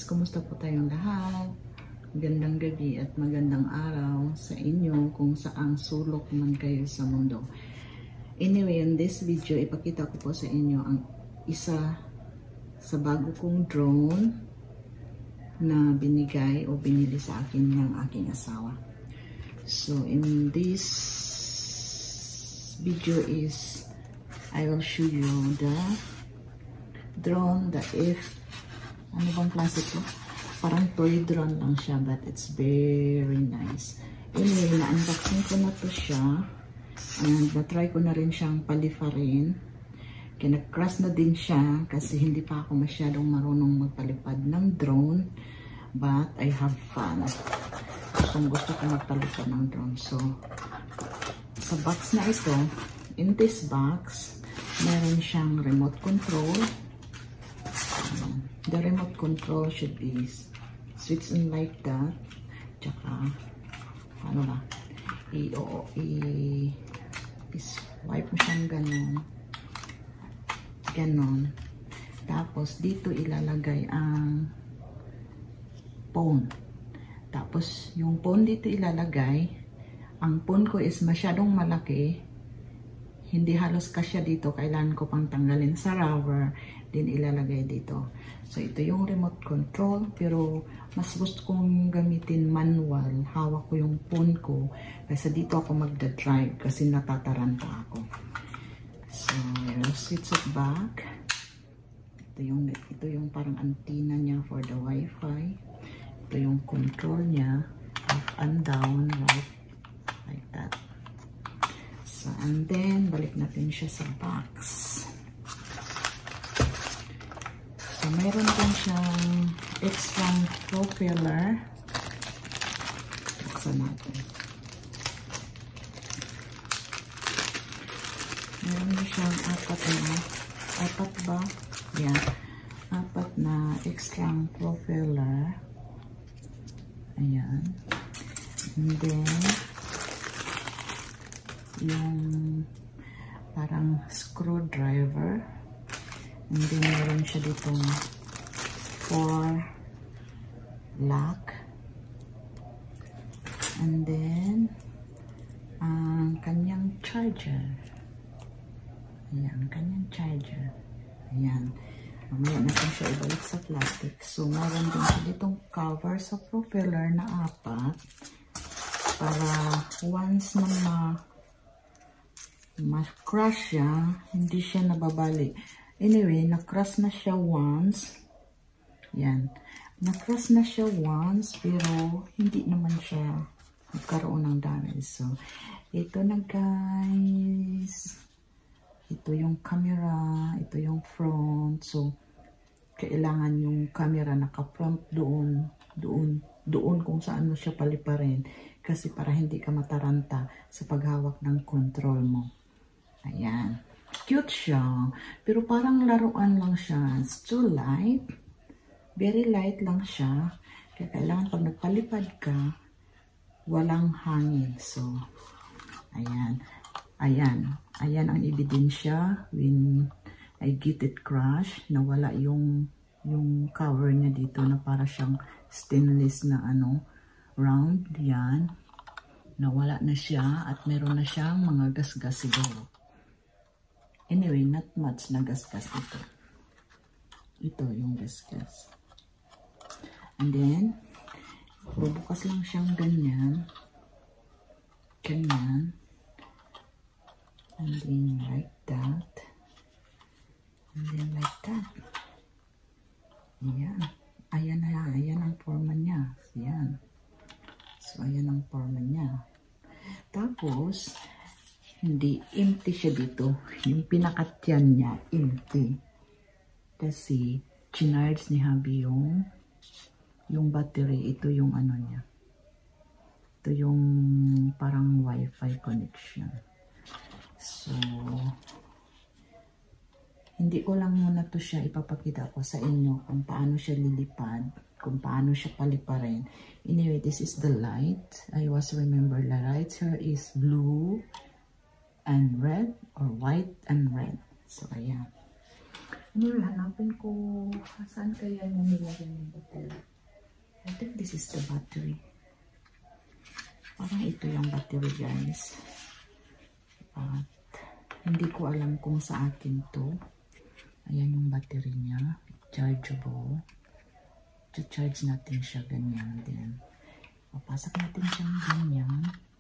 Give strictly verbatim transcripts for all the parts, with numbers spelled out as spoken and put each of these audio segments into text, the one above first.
Kumusta po tayong lahat? Magandang gabi at magandang araw sa inyo kung saang sulok man kayo sa mundo. Anyway, in this video, ipakita ko po sa inyo ang isa sa bago kong drone na binigay o binili sa akin ng aking asawa. So, in this video is, I will show you the drone, the F ano bang klase ko? Parang toy drone lang siya, but it's very nice. Anyway, na-unboxing ko na to siya. And na-try ko na rin siyang paliparin. Kaya nag-crash na din siya kasi hindi pa ako masyadong marunong magpalipad ng drone. But I have fun. Kung gusto ko magpalipad ng drone. So, sa box na ito, in this box, meron siyang remote control. The remote control should be switch on like that. Tsaka, ano ba? I, o, i, i-swipe mo siyang ganon. Ganon. Tapos, dito ilalagay ang phone. Tapos, yung phone dito ilalagay. Ang phone ko is masyadong malaki. Hindi halos kasya dito. Kailangan ko pang tanggalin sa rubber. Din ilalagay dito. So, ito yung remote control. Pero, mas gusto kong gamitin manual. Hawak ko yung phone ko. Kasi dito ako magda-drive. Kasi natataranta ako. So, I'll switch it back. Ito yung, ito yung parang antenna niya for the Wi-Fi. Ito yung control niya. Up and down. Right? Like that. So, and then, balik natin siya sa box. So, mayroon din siyang extra propeller. Buksan natin. Meron din siyang apat na, apat ba? Yeah. Apat na extra propeller. Ayan. And then, yung parang screwdriver. And then, meron siya ditong four lock. And then, ang kanyang charger. Ayan, kanyang charger. Ayan. Mamaya natin siya ibalik sa plastic. So, meron din siya ditong cover sa propeller na apat. Para once na ma ma-crash siya, hindi siya nababali. Anyway, na-crash na siya once. Yan. Na-crash na siya once, pero hindi naman siya nagkaroon ng damage. So, ito na guys. Ito yung camera. Ito yung front. So, kailangan yung camera naka-front doon. Doon. Doon kung saan mo siya paliparin. Kasi para hindi ka mataranta sa paghawak ng control mo. Ayan. Cute siya. Pero parang laruan lang siya. It's too light. Very light lang siya. Kaya kailangan pag nagpalipad ka, walang hangin. So, ayan. Ayan. Ayan ang ebidensya when I get it crash. Nawala yung, yung cover niya dito na para siyang stainless na ano, round. Yan. Nawala na siya at meron na siyang mga gasgas siguro. Anyway, not much na gasgas ito. Ito yung gasgas. And then, bubukas lang siyang ganyan. Ganyan. And then like that. And then like that. Ayan. Ayan na, ayan ang forma niya. Ayan. So, ayan ang forma niya. Tapos, hindi, empty siya dito. Yung pinakatyan niya, empty. Kasi, chinarge ni Habi yung, yung battery. Ito yung ano niya. Ito yung parang Wi-Fi connection. So, hindi ko lang muna to siya ipapakita ko sa inyo kung paano siya lilipad, kung paano siya paliparin. Anyway, this is the light. I was remember the light here is blue and red or white and red. So, ayan. Ano, hanapin ko, saan kaya yung nilagay ng battery? I think this is the battery. Parang ito yung battery, guys. At hindi ko alam kung sa akin to. Ayan yung battery niya. Chargeable. To-charge natin siya ganyan din. Papasok natin siyang ganyan.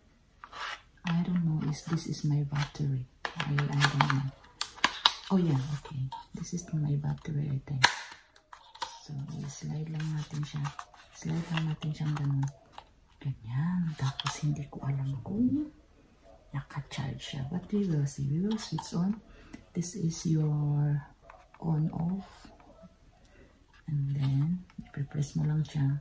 I don't know if this is my battery. I, I don't know. Oh yeah, okay. This is my battery, I think. So, slide lang natin siya. Slide lang natin siyang ganun. Ganyan. Tapos, hindi ko alam kung naka-charge siya. But we will see. We will switch on. This is your on-off. And then, i-press mo lang siya.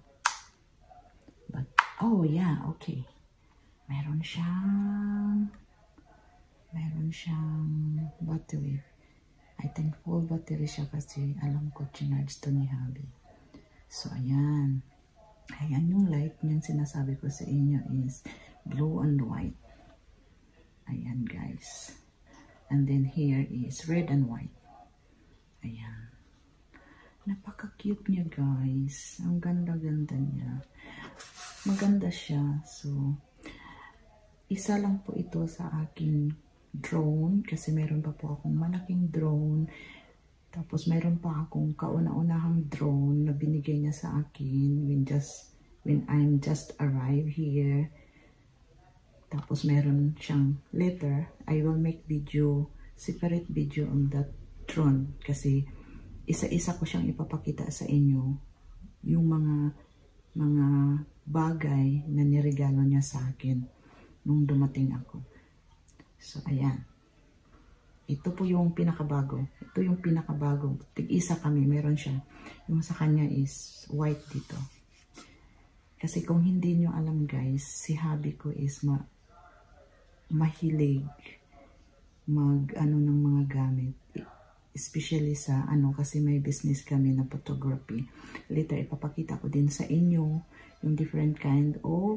But, oh yeah, okay. Meron siyang, meron siyang battery. I think full battery siya kasi alam ko chinarge to ni Habi. So, ayan. Ayan yung light niyang sinasabi ko sa inyo is blue and white. Ayan, guys. And then here is red and white. Ayan. Napaka-cute niya, guys. Ang ganda-ganda niya. Maganda siya. So, isa lang po ito sa aking drone. Kasi meron pa po akong malaking drone. Tapos meron pa akong kauna-unahang drone na binigay niya sa akin when just when I'm just arrive here. Tapos meron siyang later, I will make video, separate video on that drone kasi isa-isa ko siyang ipapakita sa inyo yung mga mga bagay na niregalo niya sa akin nung dumating ako. So ayan. Ito po yung pinakabago. Ito yung pinakabago. Tig-isa kami, meron siya. Yung sa kanya is white dito. Kasi kung hindi nyo alam, guys, si hubby ko is ma mahilig mag ano ng mga gamit. Especially sa ano, kasi may business kami na photography. Later, ipapakita ko din sa inyo yung different kind of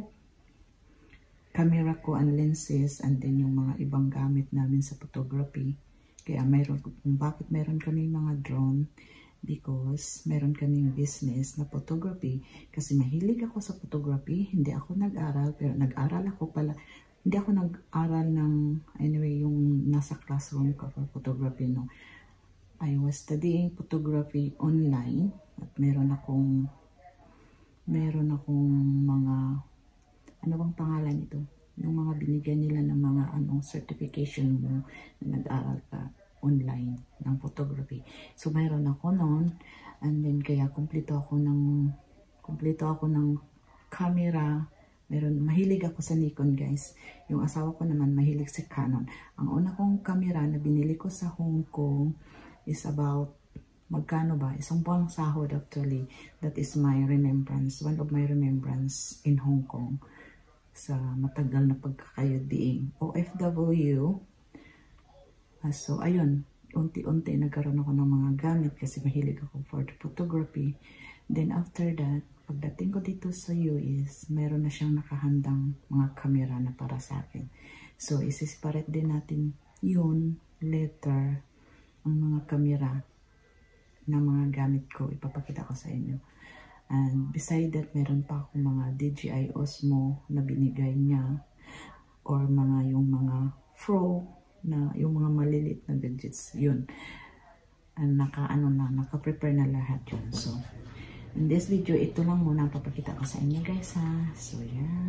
camera ko and lenses and then yung mga ibang gamit namin sa photography. Kaya mayroon, kung bakit mayroon kami mga drone, because meron kaming business na photography. Kasi mahilig ako sa photography, hindi ako nag-aral, pero nag-aral ako pala, hindi ako nag-aral ng, anyway, yung nasa classroom ko for photography, no. I was studying photography online at meron akong, meron akong mga, ano bang pangalan ito? Yung mga binigyan nila ng mga ano, certification mo na nag-aral ka online ng photography. So, mayroon ako noon. And then, kaya kumpleto ako ng, kumpleto ako ng camera. Meron, mahilig ako sa Nikon, guys. Yung asawa ko naman, mahilig sa Canon. Ang una kong camera na binili ko sa Hong Kong is about, magkano ba? Isang buwang sahod actually. That is my remembrance. One of my remembrance in Hong Kong. Sa matagal na pagkakayod diing O F W. Uh, so, ayun. Unti-unti nagkaroon ako ng mga gamit kasi mahilig ako for the photography. Then, after that, pagdating ko dito sa U S, meron na siyang nakahandang mga camera na para sa akin. So, isi-separate din natin yun later ang mga camera na mga gamit ko. Ipapakita ko sa inyo. And beside that, meron pa akong mga D J I Osmo na binigay niya. Or mga yung mga Pro na yung mga malilit na gadgets. Yun. And naka, ano na, naka-prepare na lahat yun. So, in this video, ito lang muna ang papakita ko sa inyo, guys, ha. So,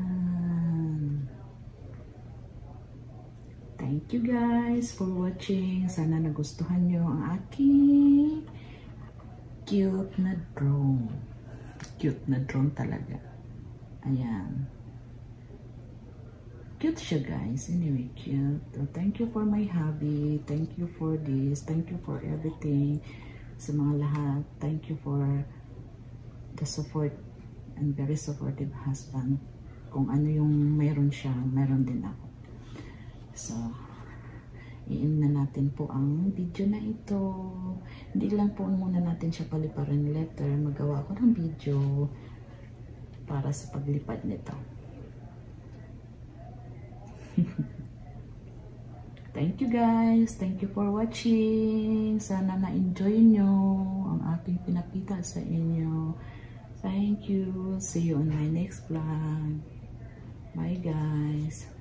yan. Thank you, guys, for watching. Sana nagustuhan nyo ang aking cute na drone. Cute na drone talaga. Ayan. Cute siya, guys. Anyway, cute. So, thank you for my hobby. Thank you for this. Thank you for everything. Sa mga lahat. Thank you for the support and very supportive husband. Kung ano yung mayroon siya, mayroon din ako. So, i-end na natin po ang video na ito. Hindi lang po muna natin siya paliparan letter. Magawa ko ng video para sa paglipad nito. Thank you guys. Thank you for watching. Sana na-enjoy nyo ang aking pinakita sa inyo. Thank you. See you on my next vlog. Bye guys.